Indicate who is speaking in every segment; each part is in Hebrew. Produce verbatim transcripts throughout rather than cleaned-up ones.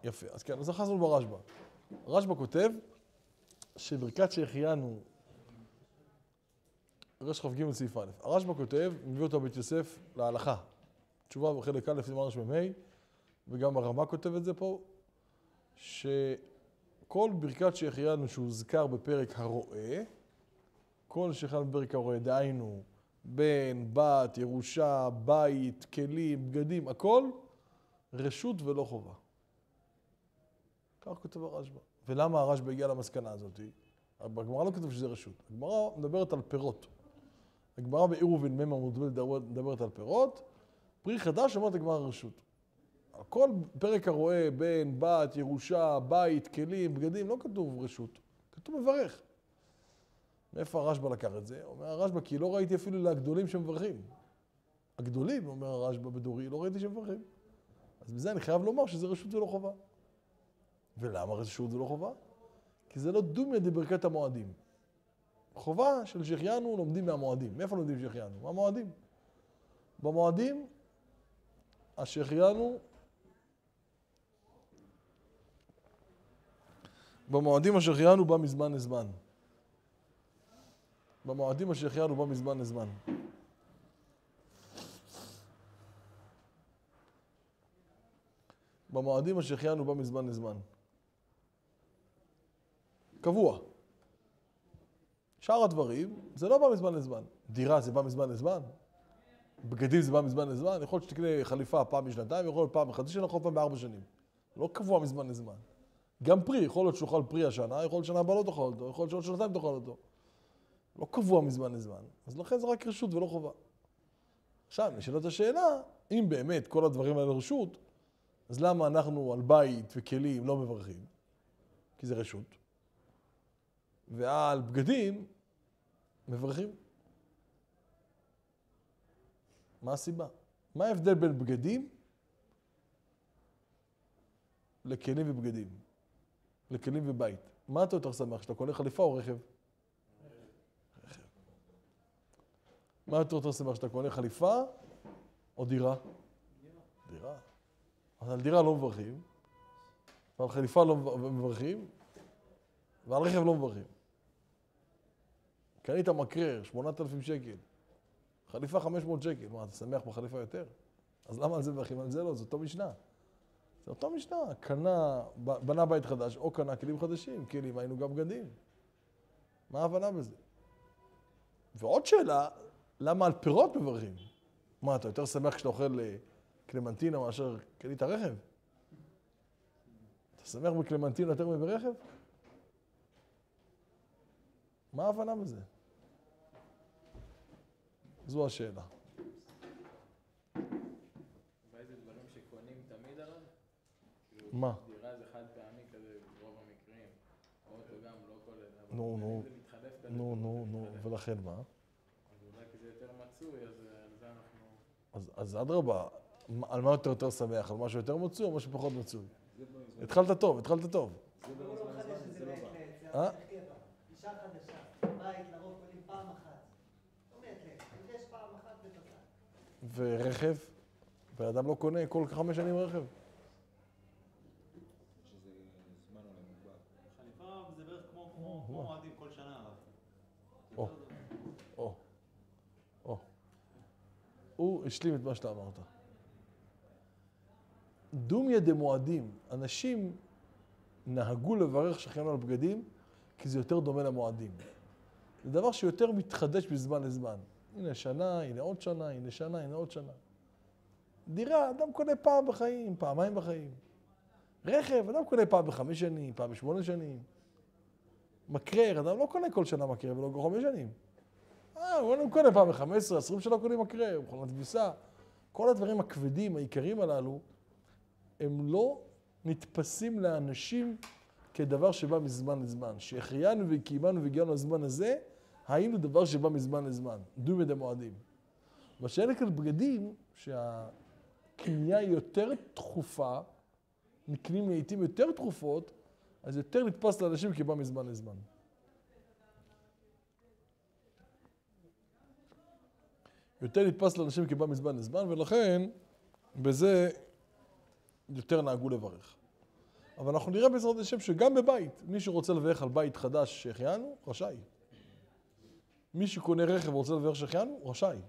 Speaker 1: יפה, אז כן, אז אחזנו ברשב"א. רשב"א כותב שברכת שהחיינו, רש כ"ג סעיף א', הרשב"א כותב, מביא אותו בית יוסף להלכה. תשובה בחלק א' סימן רמ"ה, וגם הרמ"א כותב את זה פה, שכל ברכת שהחיינו שהוזכר בפרק הרועה, כל שהחיינו בפרק הרועה, דהיינו, בן, בת, ירושה, בית, כלים, בגדים, הכל, רשות ולא חובה. כך כותב הרשב"א. ולמה הרשב"א הגיע למסקנה הזאת? הגמרא לא כתוב שזה רשות. הגמרא מדברת על פירות. הגמרא בעירובין מ' עמוד ב' מדברת על פירות, פרי חדש אומרת הגמרא רשות. כל פרק הרואה בן, בת, ירושה, בית, כלים, בגדים, לא כתוב רשות, כתוב מברך. מאיפה הרשב"א לקח את זה? אומר הרשב"א, כי לא ראיתי אפילו לגדולים שמברכים. הגדולים, אומר הרשב"א בדורי, לא ראיתי שמברכים. אז בזה אני חייב לומר שזה רשות ולא חובה. ולמה רשות ולא חובה? כי זה לא דומיה דברכת המועדים. חובה של שהחיינו לומדים מהמועדים. מאיפה לומדים שהחיינו? מהמועדים. במועדים, השהחיינו, במועדים השהחיינו בא מזמן לזמן. במועדים השהחיינו בא מזמן לזמן. במועדים השהחיינו בא מזמן לזמן. קבוע. שאר הדברים, זה לא בא מזמן לזמן. דירה זה בא מזמן לזמן. בגדים זה בא מזמן לזמן. יכול להיות שתקנה חליפה פעם בשנתיים, יכול להיות פעם בחצי שנה, יכול להיות פעם בארבע שנים. לא קבוע מזמן לזמן. גם פרי, יכול להיות שתאכל פרי השנה, יכול להיות שנה הבאה לא תאכל אותו, יכול להיות שעוד שנתיים תאכל אותו. לא קבוע מזמן לזמן. אז לכן זה רק רשות ולא חובה. עכשיו, נשאלת השאלה, אם באמת כל הדברים האלה רשות, אז למה אנחנו על בית וכלים לא מברכים? כי זה רשות. ועל בגדים מברכים. מה הסיבה? מה ההבדל בין בגדים לכלים ובגדים? לכלים ובית. מה אתה יותר שמח? שאתה קונה חליפה או רכב? רכב. מה אתה יותר שמח? שאתה קונה חליפה או דירה? דירה. אז על דירה לא מברכים, ועל חליפה לא מברכים, ועל רכב לא מברכים. קנית מקרר, שמונת אלפים שקל. חליפה חמש מאות שקל. מה, אתה שמח בחליפה יותר? אז למה על זה מברכים? על זה לא, זה אותו משנה. זה אותו משנה. קנה, בנה בית חדש, או קנה כלים חדשים. כלים, היינו גם בגדים. מה ההבנה בזה? ועוד שאלה, למה על פירות מברכים? מה, אתה יותר שמח כשאתה אוכל קלמנטינה מאשר קנית רכב? אתה שמח בקלמנטינה יותר מברכב? מה ההבנה בזה? זו השאלה.
Speaker 2: ואיזה דברים שקונים תמיד עליו?
Speaker 1: מה?
Speaker 2: דירה זה חד פעמי כזה ברוב המקרים. אוטו גם לא כל זה.
Speaker 1: נו, נו.
Speaker 2: זה מתחלף כזה.
Speaker 1: נו, נו, נו. ולכן מה?
Speaker 2: אז אולי כי זה יותר מצוי, אז על זה אנחנו...
Speaker 1: אז אדרבה, על מה אתה יותר שמח? על משהו יותר מצוי או משהו פחות מצוי? התחלת טוב, התחלת טוב.
Speaker 3: זה לא מחדש את זה מעת לעת,
Speaker 1: אה?
Speaker 3: זה צריך קבע. אישה חדשה, בית לרוב קונים פעם אחת. לא מעת לעת, אם יש פעם אחת ותודה.
Speaker 1: ורכב? ואדם לא קונה כל חמש שנים רכב.
Speaker 4: שזה זמן עולה מוגבל.
Speaker 5: חליפה זה בערך כמו כמו מועדים כל שנה.
Speaker 1: או, או, או. הוא השלים את מה שאתה אמרת. דומיה דמועדים. אנשים נהגו לברך שהחיינו על בגדים, כי זה יותר דומה למועדים. זה דבר שיותר מתחדש מזמן לזמן. הנה שנה, הנה עוד שנה, הנה שנה, הנה עוד שנה. דירה, אדם קונה פעם בחיים, פעמיים בחיים. רכב, אדם קונה פעם בחמש שנים, פעם בשמונה שנים. מקרר, אדם לא קונה כל שנה מקרר ולא כל חמש שנים. אה, הוא קונה פעם בחמש עשרה, עשרים שנה קונים מקרר, מכונת כביסה. כל הדברים הכבדים, העיקריים הללו, הם לא נתפסים לאנשים כדבר שבא מזמן לזמן. שהחיינו וקיימנו והגיענו לזמן הזה, היינו דבר שבא מזמן לזמן. דומיה דמועדים. בשאלה כאן בגדים, שהקנייה היא יותר תכופה, נקנים לעיתים יותר תכופות, אז יותר נתפס לאנשים כי בא מזמן לזמן. יותר נתפס לאנשים כי בא מזמן לזמן, ולכן בזה יותר נהגו לברך. אבל אנחנו נראה בעזרת השם שגם בבית, מי שרוצה לברך על בית חדש שהחיינו, רשאי. מי שקונה רכב ורוצה לברך שהחיינו, רשאי.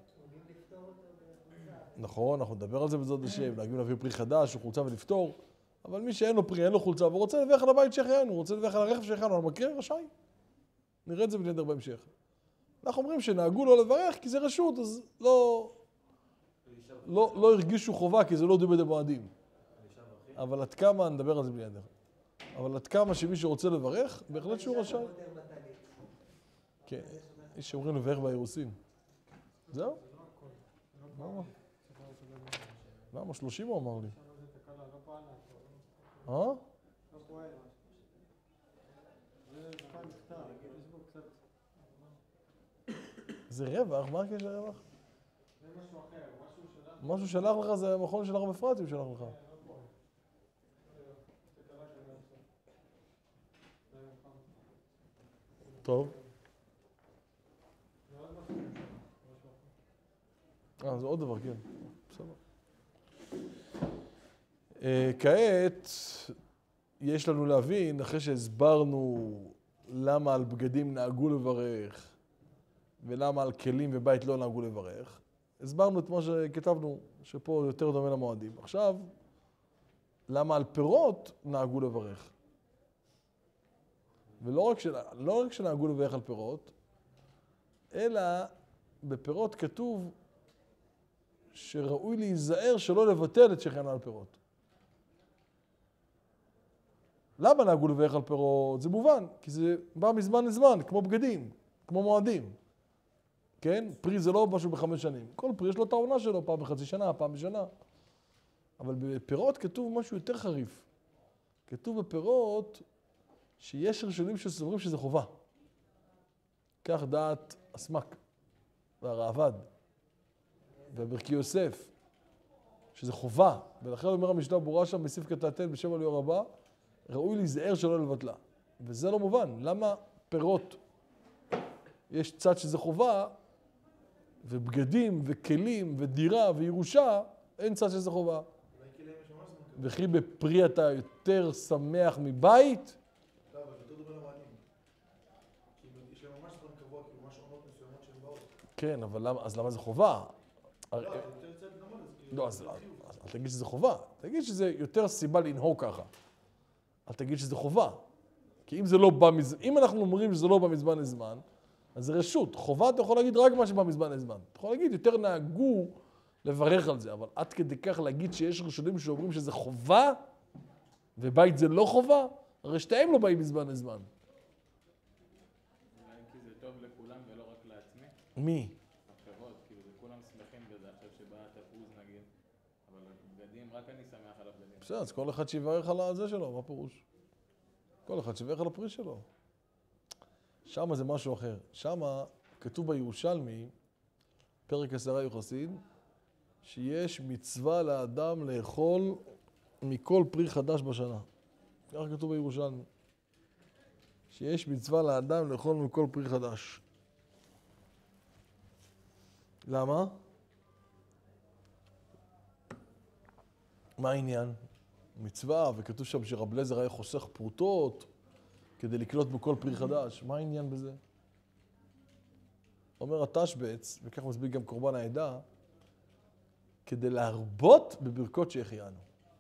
Speaker 1: נכון, אנחנו נדבר על זה בעזרת השם, נהגים להביא פרי חדש, או חולצה ולפתור, אבל מי שאין לו פרי, אין לו חולצה, ורוצה לברך על הבית שהחיינו, רוצה לברך על הרכב שהחיינו, על המקרה, רשאי. נראה את זה בנדר בהמשך. אנחנו אומרים שנהגו לא לברך כי זה רשות, אז לא, לא, לא הרגישו חובה, כי זה לא דיבר במועדים. אבל עד כמה, נדבר על זה בנדר. אבל עד כמה שמי שרוצה לברך, בהחלט שהוא רשאי. כן, יש שאומרים לברך באירוסין. זהו? למה? למה? שלושים הוא אמר לי. אה? זה רווח? מה הקשר רווח?
Speaker 5: זה משהו אחר, משהו שלח.
Speaker 1: משהו שלח לך זה המכון של הרב אפרתי הוא שלח לך. טוב. אה, זה עוד דבר, כן. בסדר. כעת יש לנו להבין, אחרי שהסברנו למה על בגדים נהגו לברך ולמה על כלים ובית לא נהגו לברך, הסברנו את מה שכתבנו, שפה יותר דומה למועדים. עכשיו, למה על פירות נהגו לברך? ולא רק, של... לא רק שנהגו לברך על פירות, אלא בפירות כתוב שראוי להיזהר שלא לבטל את שהחיינו על פירות. למה נהגו לברך על פירות? זה מובן, כי זה בא מזמן לזמן, כמו בגדים, כמו מועדים. כן? פרי זה לא משהו בחמש שנים. כל פרי יש לו את העונה שלו, פעם בחצי שנה, פעם בשנה. אבל בפירות כתוב משהו יותר חריף. כתוב בפירות שיש ראשונים שסוברים שזה חובה. כך דעת הסמק והרעבד וברכי יוסף, שזה חובה. ולכן אומר המשנה ברורה שם בסעיף קטן בשם הליאור הבא, ראוי להיזהר שלא לבטלה. וזה לא מובן. למה פירות יש צד שזה חובה, ובגדים וכלים ודירה וירושה, אין צד שזה חובה. וכי בפרי אתה יותר שמח מבית?
Speaker 6: לא, אבל יותר דומה למענים. כי יש להם ממש זמן קבוע, כאילו ממש עונות מסוימות שהן באות.
Speaker 1: כן, אבל למה, אז למה זה חובה?
Speaker 6: לא, זה יותר צד נמוד, אז כאילו...
Speaker 1: לא, אז אל תגיד שזה חובה. תגיד שזה יותר סיבה לנהוג ככה. אל תגיד שזה חובה. כי אם זה לא בא מזמן, אם אנחנו אומרים שזה לא בא מזמן לזמן, אז זה רשות. חובה אתה יכול להגיד רק מה שבא מזמן לזמן. אתה יכול להגיד, יותר נהגו לברך על זה, אבל עד כדי כך להגיד שיש ראשונים שאומרים שזה חובה, ובית זה לא חובה, הרי שתיהם לא באים מזמן לזמן.
Speaker 2: אולי כי זה טוב לכולם ולא רק לעצמי?
Speaker 1: מי?
Speaker 2: הפירות, כאילו זה כולם שמחים בזה, עכשיו שבא התפוז נגיד, אבל בגדים, רק אני שמח על הבגדים.
Speaker 1: בסדר, אז כל אחד שיברך על זה שלו, מה פירוש? כל אחד שיברך על הפרי שלו. שמה זה משהו אחר. שמה כתוב בירושלמי, פרק עשרה יוחסין, שיש מצווה לאדם לאכול מכל פרי חדש בשנה. כך כתוב בירושלמי. שיש מצווה לאדם לאכול מכל פרי חדש. למה? מה העניין? מצווה, וכתוב שם שרב אליעזר היה חוסך פרוטות כדי לקלוט בכל פרי חדש. מה העניין בזה? אומר התשבץ, וכך מסביר גם קורבן העדה, כדי להרבות בברכות שהחיינו.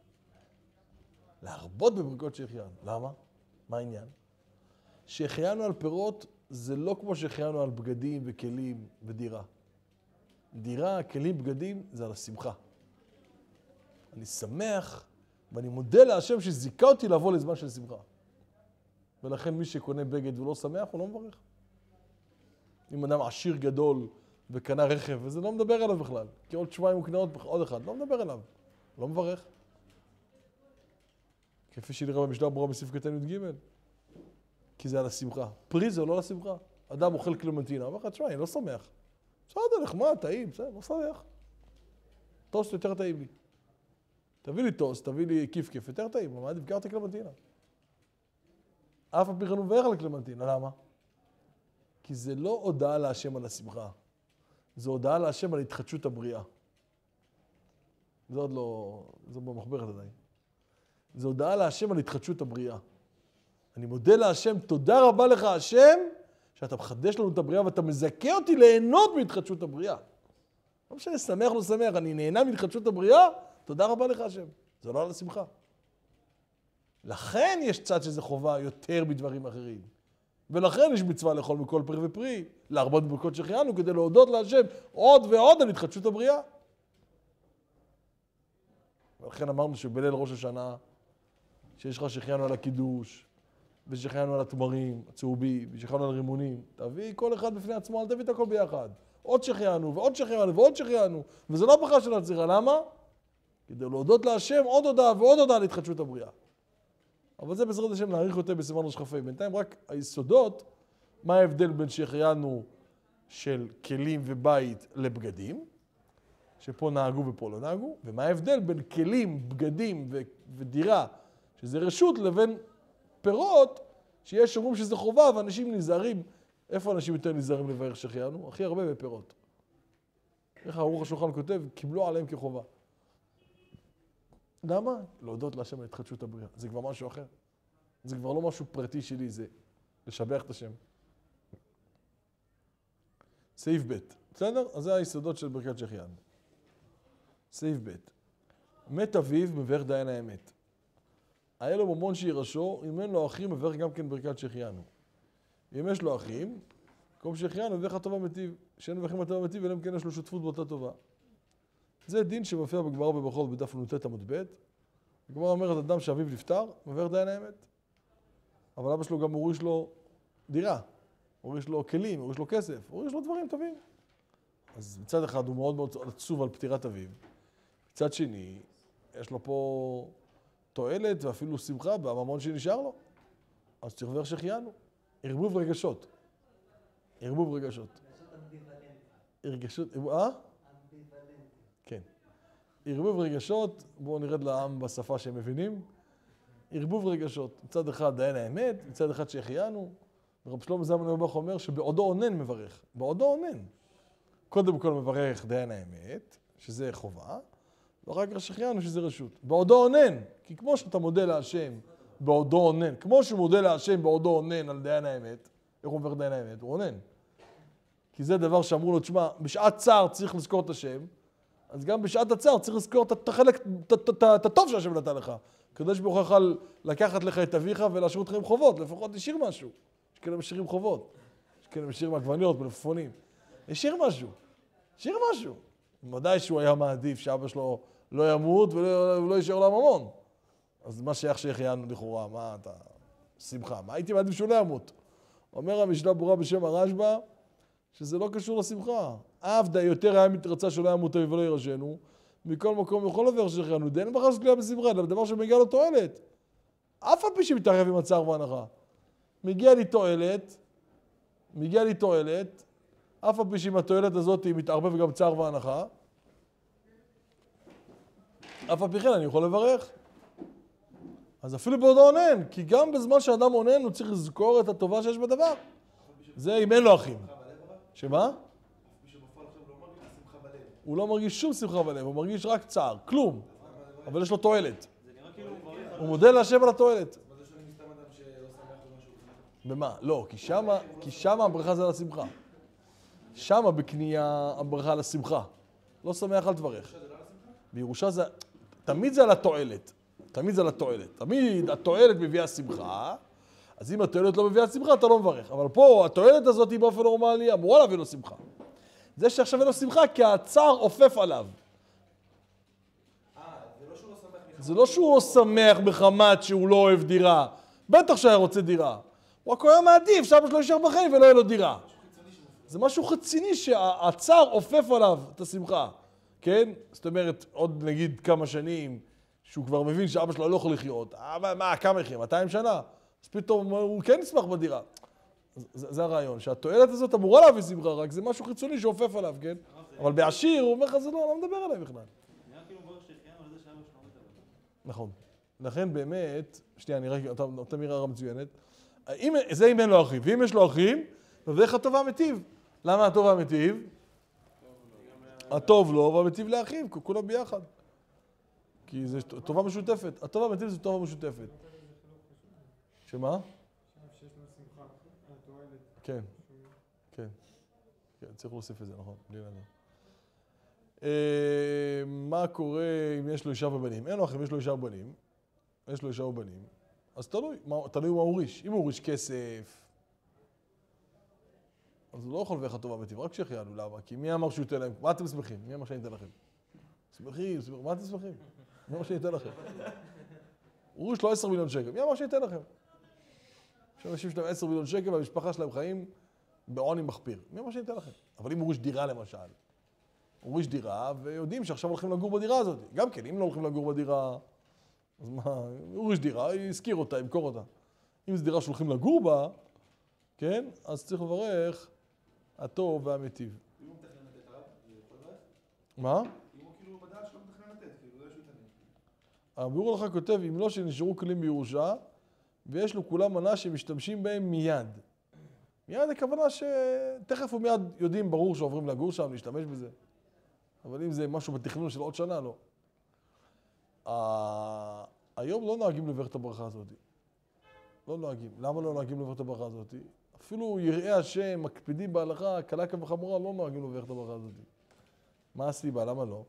Speaker 1: להרבות בברכות שהחיינו. למה? מה העניין? שהחיינו על פירות זה לא כמו שהחיינו על בגדים וכלים ודירה. דירה, כלים, בגדים, זה על השמחה. אני שמח ואני מודה להשם שזיכה אותי לבוא לזמן של שמחה. ולכן מי שקונה בגד ולא שמח, הוא לא מברך. אם אדם עשיר גדול וקנה רכב, וזה לא מדבר עליו בכלל. כי עוד שבועיים הוא קנה עוד, עוד אחד, לא מדבר עליו. לא מברך. כפי שנראה במשנה ברורה בסעיף קטן י"ג. כי זה על השמחה. פרי זה לא על השמחה. אדם אוכל קלמנטינה, אומר לך, תשמע, אני לא שמח. בסדר, נחמד, טעים, בסדר, לא שמח. טוסט יותר טעים לי. תביא לי טוסט, תביא לי כיף כיף, יותר טעים, אבל עדיף גרת קלמנטינה. אף הפי כן הוא מברך על הקלמנטינה, למה? כי זה לא הודעה להשם על השמחה. זה הודעה להשם על התחדשות הבריאה. זה עוד לא, זה במחברת עדיין. זו הודעה להשם על התחדשות הבריאה. אני מודה להשם, תודה רבה לך השם, שאתה מחדש לנו את הבריאה ואתה מזכה אותי ליהנות מהתחדשות הבריאה. לא משנה, שמח לא שמח, אני נהנה מהתחדשות הבריאה, תודה רבה לך השם. זה לא על השמחה. לכן יש צד שזה חובה יותר בדברים אחרים. ולכן יש מצווה לאכול מכל פרי ופרי, להרבות בברכות שהחיינו, כדי להודות להשם עוד ועוד על התחדשות הבריאה. ולכן אמרנו שבליל ראש השנה, שיש לך שהחיינו על הקידוש, ושהחיינו על התמרים הצהובים, ושהחיינו על רימונים, תביא כל אחד בפני עצמו, אל תביא את הכל ביחד. עוד שהחיינו, ועוד שהחיינו, ועוד שהחיינו. וזה לא ברכה של הצליחה, למה? כדי להודות להשם עוד הודעה ועוד הודעה על התחדשות הבריאה. אבל זה בעזרת השם נעריך יותר בסימן ראש כ"ה. בינתיים רק היסודות, מה ההבדל בין שהחיינו של כלים ובית לבגדים, שפה נהגו ופה לא נהגו, ומה ההבדל בין כלים, בגדים ו- ודירה, שזה רשות, לבין פירות, שיש אומרים שזה חובה, ואנשים נזהרים. איפה אנשים יותר נזהרים לברך שהחיינו? הכי הרבה בפירות. איך ערוך השולחן כותב? קיבלו עליהם כחובה. למה? להודות להשם על התחדשות הבריאה. זה כבר משהו אחר. זה כבר לא משהו פרטי שלי, זה לשבח את השם. סעיף ב', בסדר? אז זה היסודות של ברכת שהחיינו. סעיף ב', מת אביו מברך דיין האמת. היה לו ממון שירשו, אם אין לו אחים, מברך גם כן ברכת שהחיינו. אם יש לו אחים, כל שהחיינו, מברך הטובה מטיב. שאין מברכים הטובה מטיב, אלא אם כן יש לו שותפות באותה טובה. זה דין שמופיע בגמרא בברכות בדף נ"ט עמוד ב'. הגמרא אומרת, אדם שאביו נפטר, מברך דיין האמת. אבל אבא שלו גם הוריש לו דירה, הוריש לו כלים, הוריש לו כסף, הוריש לו דברים טובים. אז מצד אחד הוא מאוד מאוד עצוב על פטירת אביו. מצד שני, יש לו פה תועלת ואפילו שמחה בממון שנשאר לו. אז צריך לברך שהחיינו. ערבוב רגשות. ערבוב רגשות. רגשות, אה? כן. ערבוב רגשות, בואו נרד לעם בשפה שהם מבינים. ערבוב רגשות, מצד אחד דיין האמת, מצד אחד שהחיינו. רב שלמה זלמן אוירבך אומר שבעודו עונן מברך. בעודו עונן. קודם כל מברך דיין האמת, שזה חובה, ואחר כך שהחיינו שזה רשות. בעודו עונן, כי כמו שאתה מודה להשם בעודו עונן, כמו שהוא מודה להשם בעודו עונן על דיין האמת, איך הוא מברך דיין האמת? הוא עונן. כי זה דבר שאמרו לו, תשמע, בשעת צער צריך לזכור את השם, אז גם בשעת הצער צריך לזכור את החלק, את הטוב שהשם נתן לך. הקדוש ברוך הוא יוכל לקחת לך את אביך ולהשאיר אותך עם חובות, לפחות תשאיר משהו. יש כאלה משאירים חובות, יש כאלה משאירים עגבניות מלפפונים. השאיר משהו, השאיר משהו. ודאי שהוא היה מעדיף שאבא שלו לא ימות ולא יישאר לו ממון. אז מה שייך שהחיינו לכאורה? מה אתה... שמחה. מה הייתי מעדיף שהוא לא ימות? אומר המשנה ברורה בשם הרשב"א, שזה לא קשור לשמחה. עבדה יותר היה מתרצה שלא ימות אביו ולא ירשנו, מכל מקום יכול לברך שהחיינו. דין בכלל שתלויה בשמחה, אלא בדבר שמגיע לו תועלת. אף על פי שמתערב עם הצער והנחה. מגיע לי תועלת, מגיע לי תועלת, אף על פי שעם התועלת הזאת היא מתערבב גם צער והנחה, אף על פי כן אני יכול לברך. אז אפילו בעודו עונן, כי גם בזמן שאדם עונן הוא צריך לזכור את הטובה שיש בדבר. זה אם אין לו אחים. שמה? הוא לא מרגיש שום שמחה בלב, הוא מרגיש רק צער, כלום. אבל יש לו תועלת. הוא מודה להשם על התועלת.
Speaker 6: מה זה שונה מסתם אדם שלא שמח במשהו?
Speaker 1: במה? לא, כי שמה, כי שמה הברכה זה על השמחה. שמה בקנייה הברכה על השמחה. לא שמח על דברך. בירושה זה, תמיד זה על התועלת. תמיד זה על התועלת. תמיד התועלת מביאה שמחה, אז אם התועלת לא מביאה שמחה, אתה לא מברך. אבל פה התועלת הזאת היא באופן נורמלי, אמורה להביא לו שמחה. זה שעכשיו אין לו שמחה, כי הצער עופף עליו.
Speaker 6: אה, זה לא שהוא לא שמח מחמת.
Speaker 1: זה לא שהוא לא שמח מחמת שהוא לא אוהב דירה. בטח שהיה רוצה דירה. הוא רק היה מעדיף שאבא שלו יישאר בחיים ולא יהיה לו דירה. זה משהו חציני שהצער עופף עליו את השמחה. כן? זאת אומרת, עוד נגיד כמה שנים, שהוא כבר מבין שאבא שלו לא יכול לחיות. אבל מה, כמה יחיה? מאתיים שנה? אז פתאום הוא כן ישמח בדירה. זה, זה הרעיון, שהתועלת הזאת אמורה להביא שמחה, רק זה משהו חיצוני שעופף עליו, כן? אבל בעשיר הוא אומר לך, זה לא, לא מדבר עליי בכלל.
Speaker 2: נראה כאילו מברך שהחיינו על זה שאבא שלו מת עליו.
Speaker 1: נכון. לכן באמת, שנייה, אני רק, אתה מראה הרע מצוינת. אם, זה אם אין לו אחים, ואם יש לו אחים, מברך הטובה מטיב. למה הטובה מטיב? הטוב לו והמטיב לאחים, כולם ביחד. כי זה טובה משותפת. הטוב האמיתי זה טובה משותפת. שמה?
Speaker 5: שיש לו שמחה, התועלת.
Speaker 1: כן, כן. כן, צריך להוסיף את זה, נכון, בלי נדע. מה קורה אם יש לו אישה ובנים? אין לו אחים, יש לו אישה ובנים. יש לו אישה ובנים. אז תלוי, תלוי מה הוא הוריש. אם הוא הוריש כסף, אז הוא לא יכול לברך הטוב האמיתי, רק שהחיינו, למה? כי מי אמר שהוא ייתן להם? מה אתם שמחים? מי אמר שאני אתן לכם? שמחים, שמחים, מה אתם שמחים? מי אמר שאני אתן לכם? הוא הוריש לו עשר מיליון שקל, מי אמר שאני אתן לכם? יש אנשים שלהם עשר מיליון שקל והמשפחה שלהם חיים בעוני מחפיר. מי אמר שאני אתן לכם? אבל אם הוא הוריש דירה למשל, הוא הוריש דירה ויודעים שעכשיו הולכים לגור בדירה הזאת. גם כן, אם לא הולכים לגור בדירה, אז מה, הוא הוריש דירה, יזכיר אותה, ימכור אותה. אם זו דירה שהולכים לגור בה, כן, אז צריך לברך הטוב והמיטיב.
Speaker 6: אם הוא מתכנן לתת הרב, הוא יכול לברך?
Speaker 1: מה?
Speaker 6: אם הוא כאילו בדעת שלו מתכנן לתת, כאילו, זה שהוא ייתן.
Speaker 1: הביאור הלכה כותב, אם לא שנשארו כלים בירושה, ויש לו כולם מנה שמשתמשים בהם מיד. מיד הכוונה שתכף ומיד יודעים, ברור שעוברים לגור שם, להשתמש בזה. אבל אם זה משהו בתכנון של עוד שנה, לא. היום לא נוהגים לברך את הברכה הזאת. לא נוהגים. למה לא נוהגים לברך את הברכה הזאת? אפילו יראי השם, מקפידים בהלכה, קלה כחמורה, לא נוהגים לברך את הברכה הזאת. מה הסיבה? למה לא?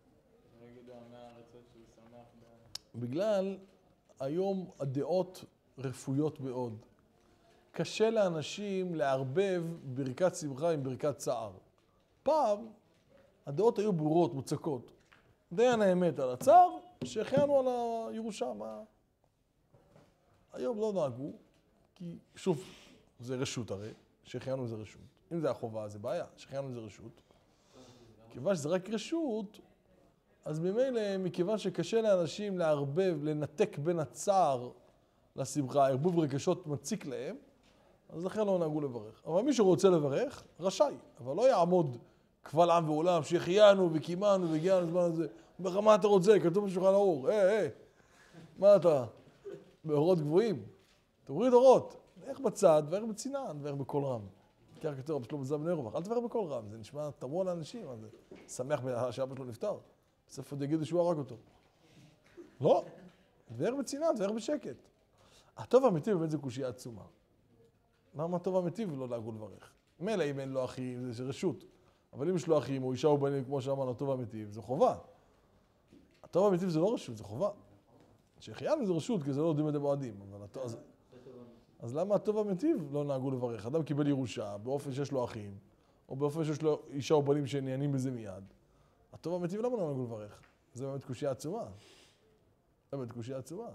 Speaker 1: בגלל היום הדעות רפויות מאוד. קשה לאנשים לערבב ברכת שמחה עם ברכת צער. פעם הדעות היו ברורות, מוצקות. דיין האמת על הצער, שהחיינו על הירושה. מה? היום לא נהגו, כי שוב, זה רשות הרי, שהחיינו זה רשות. אם זה החובה, זה בעיה, שהחיינו זה רשות. כיוון שזה רק רשות, אז ממילא, מכיוון שקשה לאנשים לערבב, לנתק בין הצער לשמחה, ערבוב רגשות מציק להם, אז לכן לא נהגו לברך. אבל מי שרוצה לברך, רשאי, אבל לא יעמוד קבל עם ועולם, שהחיינו וקימנו והגיענו לזמן הזה. אומר לך, מה אתה רוצה? כתוב בשולחן ערוך. היי, היי, מה אתה? באורות גבוהים. תוריד אורות. איך בצד, ואיך בצינן, ואיך בקול רם. כך כתוב, אבא שלו בזה בני רובח. אל תברך בקול רם, זה נשמע תמוה לאנשים, אז שמח שאבא שלו נפטר. בסוף עוד יגידו שהוא הרג אותו. לא, ואיך בצינן, ואיך בשקט. הטוב האמיתי באמת זה קושיה עצומה. למה הטוב האמיתי ולא נהגו לברך? מילא אם אין לו אחים, זה רשות. אבל אם יש לו אחים או אישה או בנים, כמו שאמרנו, הטוב האמיתי, זה חובה. הטוב האמיתי זה לא רשות, זה חובה. שהחיינו זה רשות, כי זה לא יודעים את המועדים. אבל הטוב... אז... אז למה הטוב האמיתי לא נהגו לברך? אדם קיבל ירושה באופן שיש לו אחים, או באופן שיש לו אישה או בנים שנהנים בזה מיד. הטוב האמיתי למה לא נהגו לברך? זה באמת קושיה עצומה. זה באמת קושיה עצומה.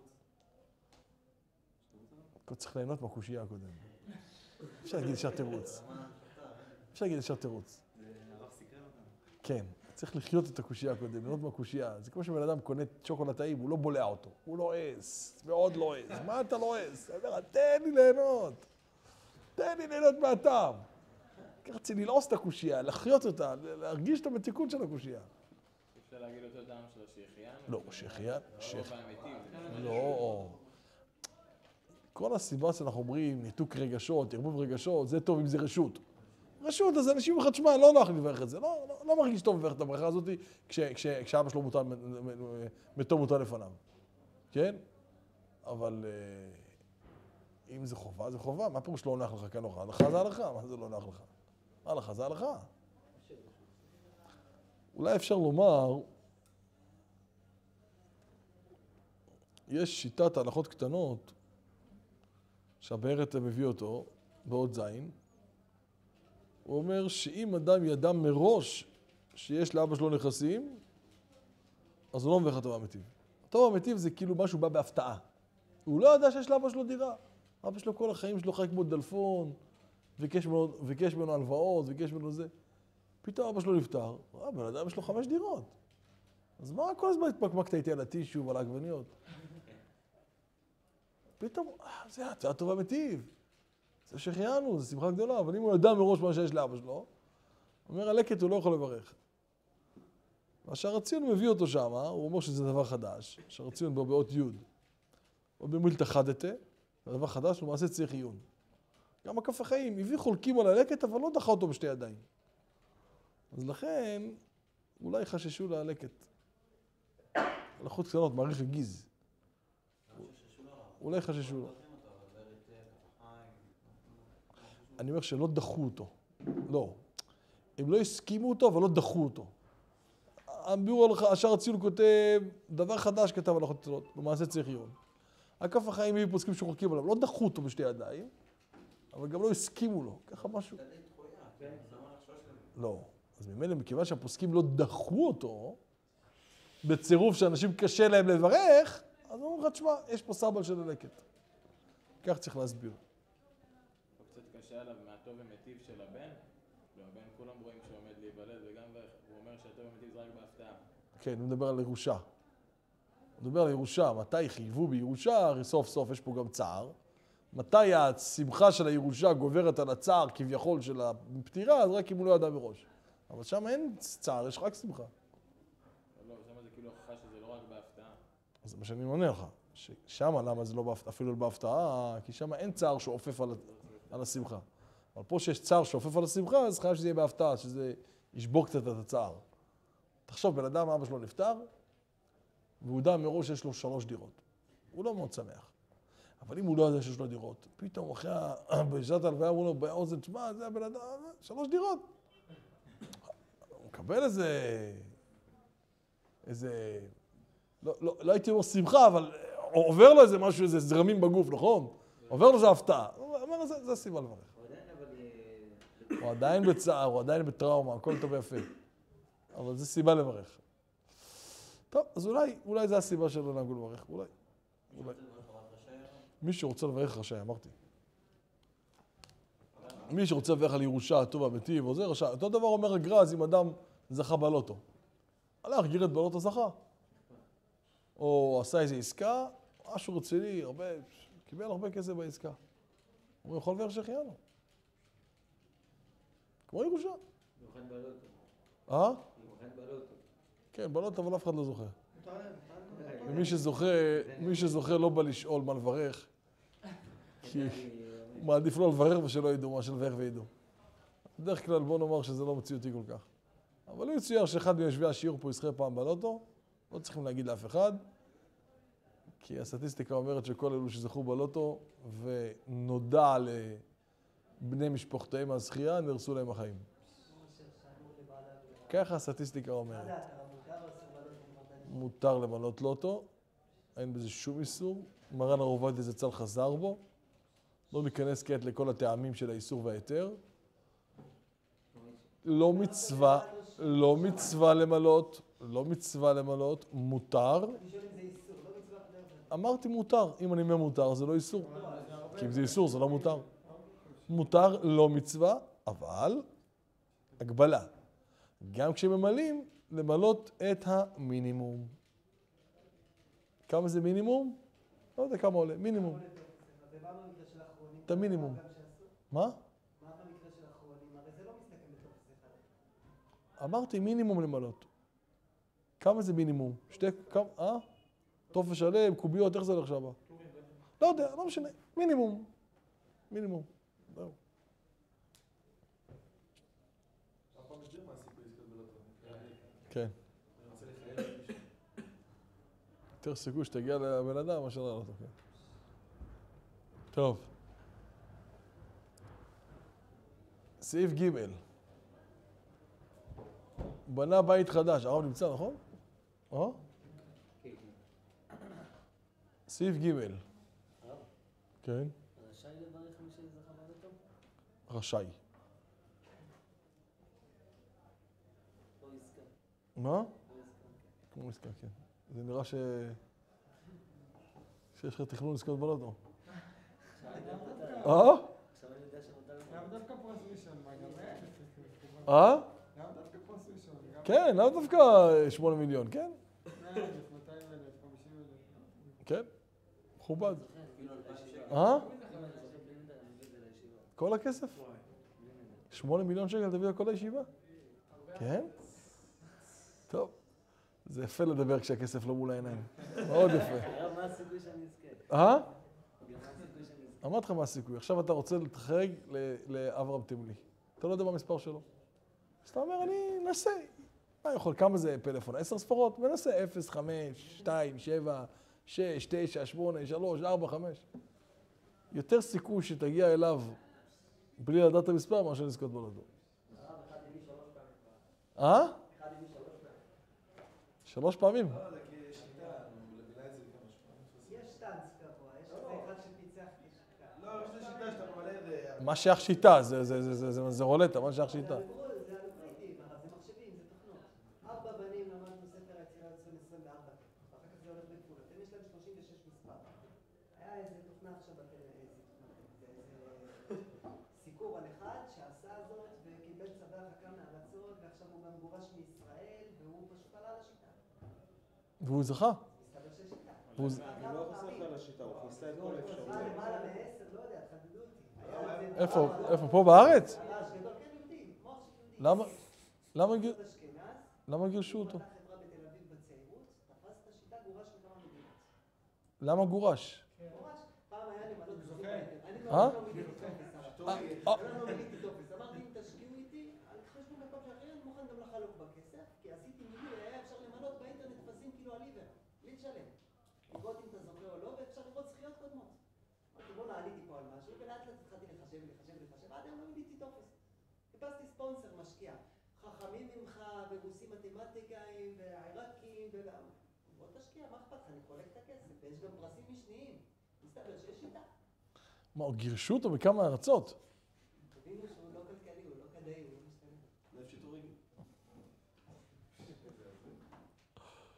Speaker 1: צריך ליהנות מהקושיה הקודם. אפשר להגיד ישר תירוץ. אפשר להגיד ישר תירוץ.
Speaker 6: הרב סיקרן אותנו.
Speaker 1: כן, צריך לחיות את הקושיה הקודם, ליהנות מהקושיה. זה כמו שבן אדם קונה שוקולד טעים, הוא לא בולע אותו. הוא לועס, מאוד לועס. מה אתה לועס? אני אומר, תן לי ליהנות. תן לי ליהנות מהטעם. רציתי ללעוס את הקושיה, לחיות אותה, להרגיש את המתיקות של הקושיה.
Speaker 2: אפשר להגיד אותו טעם של השייחיין?
Speaker 1: לא, שייחיין,
Speaker 2: שייחיין.
Speaker 1: לא. כל הסיבה שאנחנו אומרים, ניתוק רגשות, ערבוב רגשות, זה טוב אם זה רשות. רשות, אז אנשים אומרים לך, תשמע, לא נוח לברך את זה. לא, לא, לא מרגיש טוב לברך את הברכה הזאת, כש, כש, כשאבא שלו מוטל, מתו מוטל לפניו. כן? אבל אם זה חובה, זה חובה. מה פירוש לא נוח לך כאן נוחה? הלכה זה הלכה, מה זה לא נוח לך? הלכה זה הלכה. אולי אפשר לומר, יש שיטת הלכות קטנות, שהבארת מביא אותו, בעוד זין, הוא אומר שאם אדם ידע מראש שיש לאבא שלו נכסים, אז הוא לא מברך הטוב האמיתי. הטוב האמיתי זה כאילו משהו בא בהפתעה. הוא לא ידע שיש לאבא שלו דירה. אבא שלו כל החיים שלו חי כמו דלפון, ביקש ממנו הלוואות, ביקש ממנו זה. פתאום אבא שלו נפטר, בן אדם יש לו חמש דירות. אז מה כל הזמן התפקפקת איתי על הטישו ועל העגבניות? פתאום, זה הטוב האמיתי. זה שהחיינו, זה שמחה גדולה, אבל אם הוא ידע מראש מה שיש לאבא שלו, הוא אומר, הלקט הוא לא יכול לברך. והשער ציון מביא אותו שם, הוא אומר שזה דבר חדש, שער ציון בו באות י' או במילתא חדתא, זה דבר חדש, הוא מעשה צריך עיון. גם הכף החיים, הביא חולקים על הלקט, אבל לא דחה אותו בשתי ידיים. אז לכן, אולי חששו להלקט. הלכות קטנות, מעריך הגיז. אולי חששו לו. אני אומר שלא דחו אותו. לא. הם לא הסכימו אותו, אבל לא דחו אותו. הביאור השער הציון כותב, דבר חדש כתב הלכות קטנות, במעשה צריך עיון. הכף החיים היו פוסקים שוחקים עליו, לא דחו אותו בשתי ידיים, אבל גם לא הסכימו לו, ככה משהו. לא. אז ממילא, מכיוון שהפוסקים לא דחו אותו, בצירוף שאנשים קשה להם לברך, אז אומרים לך, תשמע, יש פה סבל של הלקט. כך צריך להסביר.
Speaker 2: קצת קשה עליו מהטוב ומיטיב של הבן, והבן כולם רואים שהוא עומד להיוולד, וגם הוא אומר שהטוב ומיטיב זה רק בהפתעה.
Speaker 1: כן, הוא מדבר על ירושה. הוא מדבר על ירושה, מתי חייבו בירושה, הרי סוף סוף יש פה גם צער. מתי השמחה של הירושה גוברת על הצער כביכול של הפטירה, אז רק אם הוא לא ידע מראש. אבל שם אין צער, יש רק שמחה.
Speaker 2: לא, שם זה כאילו הוכחה שזה לא רק בהפתעה.
Speaker 1: אז זה מה שאני עונה לך, ששם למה זה לא בהפתעה, אפילו לא בהפתעה, כי שם אין צער שעופף על, על השמחה. אבל פה שיש צער שעופף על השמחה, אז חייב שזה יהיה בהפתעה, שזה ישבור קצת את הצער. תחשוב, בן אדם, אבא שלו נפטר, והוא יודע מראש שיש לו שלוש דירות. הוא לא מאוד שמח. אבל אם הוא לא יודע שיש לו דירות, פתאום אחרי בשעת הלוויה אמרו לו באוזן, תשמע, זה הבן אדם, שלוש דירות. הוא מקבל איזה, איזה, לא, לא, לא הייתי אומר שמחה, אבל עובר לו איזה משהו, איזה זרמים בגוף, נכון? עובר לו זה הפתעה. הוא אומר, זה, זה הסיבה לברך.
Speaker 3: הוא עדיין אבל...
Speaker 1: הוא עדיין בצער, הוא עדיין בטראומה, הכל טוב ויפה. אבל זה סיבה לברך. טוב, אז אולי, אולי זה הסיבה שלא נהגו לברך, אולי. אולי. מי שרוצה לברך רשאי, אמרתי. מי שרוצה לברך על ירושה, הטוב והמיטיב, או זה רשאי. אותו דבר אומר הגר"א, אז אם אדם זכה בלוטו. הלך, גירד בלוטו זכה. או עשה איזו עסקה, משהו רציני, הרבה, קיבל הרבה כסף בעסקה. הוא יכול לברך שהחיינו. כמו ירושה.
Speaker 3: במיוחד בלוטו.
Speaker 1: אה?
Speaker 3: במיוחד בלוטו.
Speaker 1: כן, בלוטו, אבל אף אחד לא זוכר. ומי שזוכה, מי שזוכה לא בא לשאול מה לברך, כי הוא מעדיף לא לברך ושלא ידעו מה שלברך וידעו. בדרך כלל בוא נאמר שזה לא מציאותי כל כך. אבל הוא יצויר שאחד מיושבי השיעור פה יזכה פעם בלוטו, לא צריכים להגיד לאף אחד, כי הסטטיסטיקה אומרת שכל אלו שזכו בלוטו ונודע לבני משפחותיהם הזכייה, נהרסו להם החיים. ככה הסטטיסטיקה אומרת. מותר למלות לוטו, אין בזה שום איסור. מרן הרב עובדיה זצ"ל חזר בו. לא ניכנס כעת לכל הטעמים של האיסור וההיתר. לא מצווה, לא מצווה למלות, לא מצווה למלות, מותר. אמרתי מותר, אם אני אומר מותר זה לא איסור. כי אם זה איסור זה לא מותר. מותר, לא מצווה, אבל הגבלה. גם כשממלאים, למלות את המינימום. כמה זה מינימום? לא יודע כמה עולה, מינימום. את המינימום. מה?
Speaker 3: מה במקרה של האחרונים? הרי זה לא מסתכם בתוך זה.
Speaker 1: אמרתי מינימום למלות. כמה זה מינימום? שתי, כמה, אה? טוף ושלם, קוביות, איך זה הולך שמה? לא יודע, לא משנה. מינימום. מינימום. זהו. כן. יותר סיכוי שתגיע לבן אדם מאשר לעלות, כן. טוב. סעיף ג' בנה בית חדש. הרב נמצא, נכון? אה? סעיף ג' כן.
Speaker 3: רשאי לברך מי שזכה בלוטו?
Speaker 1: רשאי.
Speaker 3: או עסקה.
Speaker 1: מה?
Speaker 3: או עסקה.
Speaker 1: כמו עסקה, כן. זה נראה ש... שיש לך תכנון לזכות בלוטו. אה?
Speaker 3: עכשיו אני יודע שמותר לברך.
Speaker 5: לאו דווקא פרס ראשון, מה גם זה?
Speaker 1: אה?
Speaker 5: לאו דווקא פרס ראשון. גם
Speaker 1: כן, לאו דווקא שמונה מיליון, כן?
Speaker 5: מאה אלף, מאתיים אלף, חמישים אלף.
Speaker 1: כן, מכובד. אה?
Speaker 3: אם אני זוכר בלי נדר, אני מביא את זה לישיבה.
Speaker 1: כל הכסף? שמונה מיליון שקל תביא לכל הישיבה? כן? טוב. זה יפה לדבר כשהכסף לא מול העיניים. מאוד יפה.
Speaker 3: הרב, מה הסיכוי שאני אזכה?
Speaker 1: אה?
Speaker 3: מה הסיכוי שאני אזכה?
Speaker 1: אמרתי לך מה הסיכוי. עכשיו אתה רוצה להתחרג לאברהם תמלי. אתה לא יודע מה המספר שלו. אז אתה אומר, אני אנסה. מה יכול, כמה זה פלאפון? עשר ספרות? ונעשה אפס, חמש, שתיים, שבע, שש, תשע, שמונה, שלוש, ארבע, חמש. יותר סיכוי שתגיע אליו בלי לדעת את המספר, מאשר לזכות בו לדור. אה? שלוש פעמים?
Speaker 6: לא, זה כי יש שיטה, הוא מבינה את זה כמה שפעמים.
Speaker 3: יש טאנץ קבוע, יש איזה אחד שפיצח את השיטה.
Speaker 6: לא, יש לי שיטה שאתה ממלא את זה.
Speaker 1: מה שייך שיטה? זה- זה- זה- זה- זה- זה רולטה, מה שייך שיטה?
Speaker 3: זה אלגוריתמים, אבל זה מחשבים, זה תוכנות. ארבע בנים למדנו ספר היצירה עשרים עשרים וארבע, ואחר כך זה הולך בגבולות. הם יש להם שלושים ושש מספר. היה איזה תוכנה עכשיו סיקור על אחד שעשה זאת וקיבל צווי הרחקה מארצות, ועכשיו הוא גם גורש מישראל, והוא פשוט עלה לשיטה.
Speaker 1: והוא זכה.
Speaker 3: מסתבר שיש שיטה.
Speaker 1: והוא-
Speaker 4: הוא לא חוסך על השיטה, הוא חיסה את כל
Speaker 3: מה
Speaker 4: האפשרויות.
Speaker 3: למעלה מעשר? לא יודע, תחדדו אותי. היה על זה-
Speaker 1: איפה? איפה? פה בארץ?
Speaker 3: רעש גדול, כן, יהודי, מוח של יהודי.
Speaker 1: למה? למה גיר-
Speaker 3: אשכנז,
Speaker 1: למה גירשו אותו?
Speaker 3: הוא פתח חברה בתל אביב בצעירות, תפס את השיטה, גורש מכמה מדינות.
Speaker 1: למה גורש?
Speaker 3: גורש. פעם היה לי מנות זוכה. אני
Speaker 1: אה?
Speaker 3: לא מיליתי טופס,
Speaker 1: אה,
Speaker 3: אני לא מיליתי טופס. אמרתי, אם תשקיעו איתי, על חשבון מקום שאחרי, אני מוכן גם לחלוק בכסף, כי עשיתי מילוי, היה אפשר למנות באינטרנט טפסים כאילו על עיוור, בלי לשלם. לראות אם אתה זוכה או לא, ואפשר לראות זכיות קודמות. אמרתי, בוא נעליתי פה על משהו, ולאט לאט התחלתי לחשב, לחשב, לחשב, עד היום לא מיליתי טופס. חיפשתי ספונסר, משקיע. חכמים ממך, ורוסים מתמטיקאים, ועיראקים, וגם... בוא תשקיע, מה אכפת לך? אני חולק את הכסף, ויש גם פרסים משניים. מסתבר שיש שיטה.
Speaker 1: מה, גירשו אותו בכמה ארצות?
Speaker 3: תבינו שהוא לא כלכלי, הוא לא כדאי, הוא לא משתלם.
Speaker 6: זה שיטורים.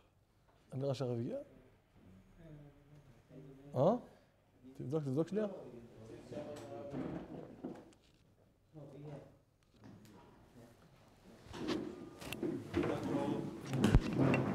Speaker 1: אני נראה שהרב הגיע? אה? תבדוק, תבדוק שנייה.